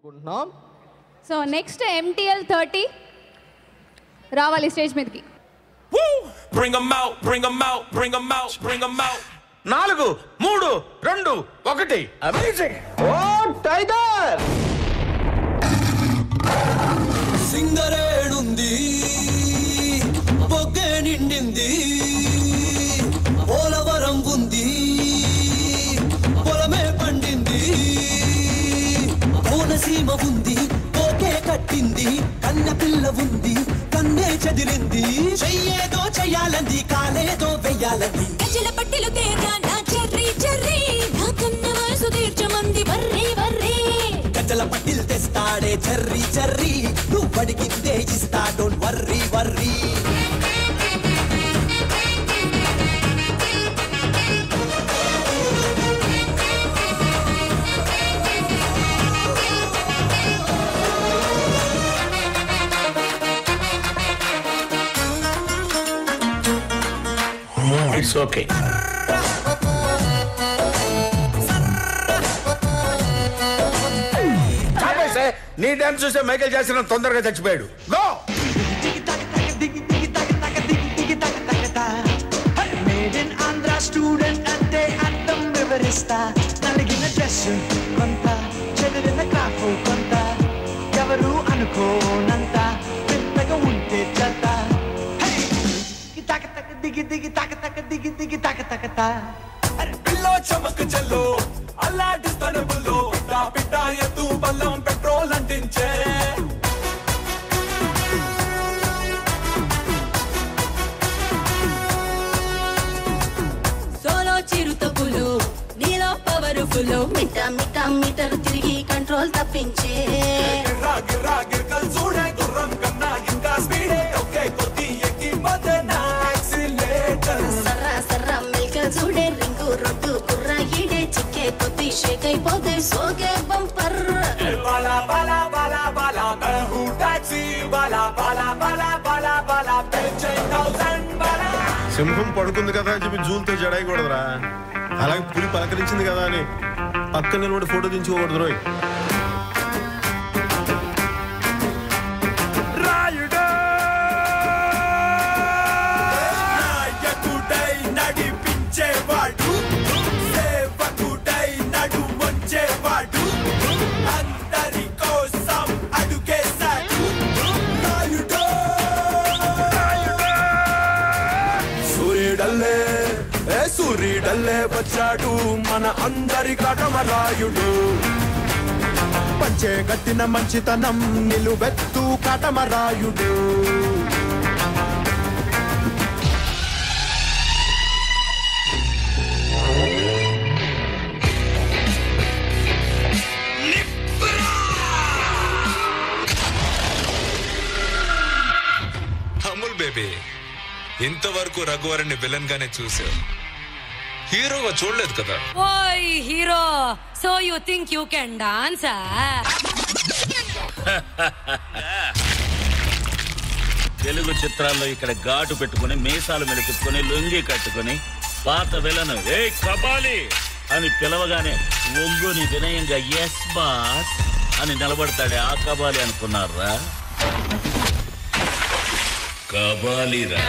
So next MTL 30 రావాలి stage మీదకి. Bring them out, bring them out, bring them out, bring them out. 4 3 2 1 amazing. ఓ tiger సింగరేడుంది బొగ్గే నిండింది పోలవరం ఉంది పొలమే పండింది కోనసీమ ఉంది పోకే కట్టింది కన్న పిల్ల ఉంది కన్నే చదిరింది చెయ్యేదో చెయ్యాలంది కాలేదో వెయ్యాలంది గజల పట్టిలు తేరా నా చెర్రీ చెర్రీ నా కన్న వయసు తీర్చమంది వర్రీ వర్రీ గజల పట్టిలు తెస్తాడే చెర్రీ చెర్రీ నువ్వు అడిగిందే ఇస్తా don't worry worry it's okay. నీ డాన్స్ చూస్తే మైకేల్ జాక్సన్ తొందరగా చచ్చిపోయాడు. Go made in Andhra student అంటే అర్థం వివరిస్తా. నలిగిన డ్రెస్ కొంత చెదిరిన క్రాఫ్ కొంత ఎవరు అనుకోనంత పెద్దగా ఉంటే చత దిగి దిగి తక తక దిగి దిగి తక తక తా పిల్లో చమక్ చల్లో అల్లాడిస్తాను బుల్లో పిట్టా పిట్టా ఎత్తు బల్లం పెట్రోల్ అంటించే సోలో చిరుతపులు నీలో పవర్ఫుల్ మిటా మిటా మీటర్ తిరిగి కంట్రోల్ తప్పించే గిర్రా గిర్రా గిర్కల్ చూడే గుర్రం కన్నా ఇంకా స్పీడే ఓకే కొద్ది ఎక్కి మదన యాక్సిలేటర్ సర్రా సర్రా మెల్కల్ చూడే రింగు రొడ్డు కుర్రా ఈడే చిక్కే కొద్ది షేక్ అయిపోతే సోకే బంపర్ బాలా బాలా బాలా బాలా బహు టాక్సీ బాలా బాలా బాలా బాలా బాలా 10,000 బాలా. సింహం పడుకుంది కదా అని చెప్పి జూలతో జడాయకూడదురా. అలాగే పులి పలకరించింది కదా అని పక్కన నిలబడి ఫోటో దించుకోకూడదు రోయ్. నాయకుడై నడిపించేవాడు సేవకుడై నడు వంచేవాడు అందరి కోసం అడుగేశాడు నాయుడు. సూర్యుడల్లే సూర్యుడల్లే వచ్చాడు మన అందరి కాటమరాయుడు. పంచే కట్టిన మంచితనం నిలువెత్తు కాటమరాయుడు. అమూల్ బేబీ, ఇంతవరకు రఘువరన్ని విలన్ గానే చూసావు, హీరోగా చూడలేదు కదా. ఓయ్ hero, so you think you can dance? Telugu చిత్రాల్లో ఇక్కడ ఘాటు పెట్టుకుని మీసాలు మెలికించుకొని లొంగి కట్టుకుని పాత విలను ఏ కబాలి అని పిలవగానే ఒంగుని వినయంగా ఎస్ బాస్ అని నిలబడతాడే ఆ కబాలి అనుకున్నారా? కబాలిరా.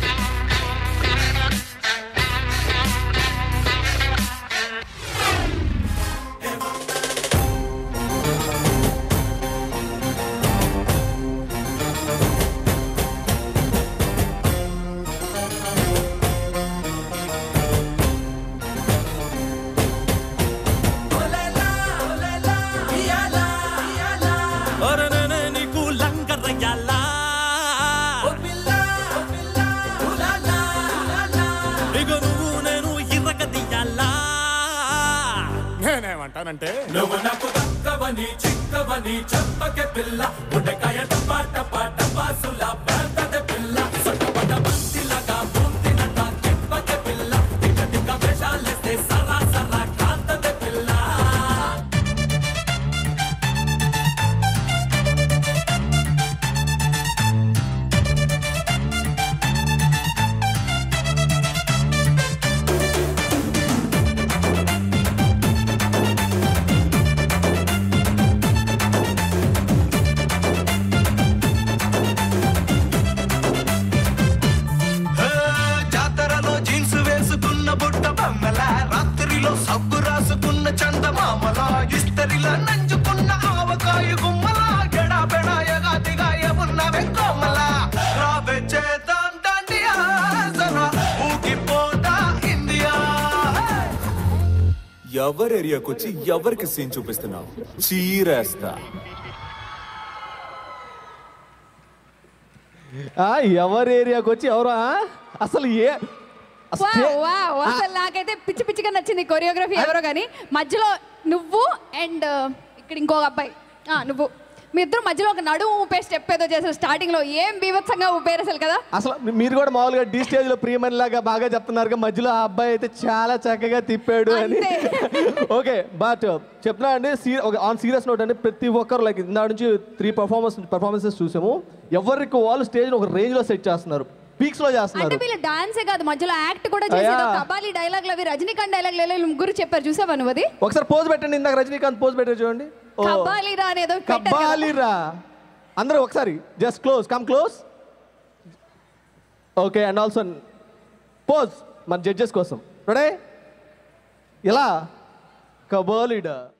నేనేమంటానంటే నువ్వు నాకు దక్కవని చిక్కవని చెప్పకే పిల్ల గుండెకాయ టపా టపా టపాసుల పెద్దది పిల్ల సొట్టపడ్డ బంతిలాగా బూంతినట్ట చెప్పకే పిల్ల టిక్క టిక్క వేషాలేస్తే సరా సరా కాంతది పిల్ల. లిప్స్టిక్ లో సబ్బు రాసుకున్న చందమామలా ఇస్తరిలా నంచుకున్న ఆవకాయ గుమ్మలా గడా బెడాయగా దిగాయ ఉన్న వెంకోమలా రావే చేద్దాం దండియా జరా ఊగిపోతా ఇండియా. ఎవరి ఏరియాకి వచ్చి ఎవరికి సీన్ చూపిస్తున్నావు? చీరేస్తా. ఎవరి ఏరియాకి వచ్చి ఎవరు అసలు అసలు నాకైతే పిచ్చి పిచ్చిగా నచ్చింది కొరియోగ్రఫీ. ఎవరో కానీ మధ్యలో నువ్వు అండ్ ఇక్కడ ఇంకో అబ్బాయి నువ్వు మీ ఇద్దరు మధ్యలో ఒక నడుము ఊపే స్టెప్ ఏదో చేశారు స్టార్టింగ్ లో. ఏం బీభత్సంగా ఊపేరు అసలు కదా. అసలు మీరు కూడా మామూలుగా డీ స్టేజ్ లో ప్రియమణి లాగా బాగా చెప్తున్నారు. మధ్యలో ఆ అబ్బాయి అయితే చాలా చక్కగా తిప్పాడు అని. ఓకే బట్ చెప్తున్నా అండి ఆన్ సీరియస్ నోట్ అండి, ప్రతి ఒక్కరు లైక్ ఇందా నుంచి 3 పర్ఫార్మెన్సెస్ చూసాము. ఎవరికి వాళ్ళు స్టేజ్ ఒక రేంజ్ లో సెట్ చేస్తున్నారు, పీక్స్ లో చేస్తున్నారు. అంటే వీళ్ళు డాన్సే కాదు మధ్యలో యాక్ట్ కూడా చేశారు. కబాలి డైలాగ్ అవి రజనీకాంత్ డైలాగ్ ముగ్గురు చెప్పారు చూసావా నువ్వు? అది ఒకసారి పోజ్ పెట్టండి. ఇందాక రజనీకాంత్ పోజ్ పెట్టారు చూడండి. కబాలిరా అనేదో కబాలిరా అందరూ ఒకసారి just come close. Okay and also pose మన జడ్జెస్ కోసం. రెడీ? ఇలా కబాలిడా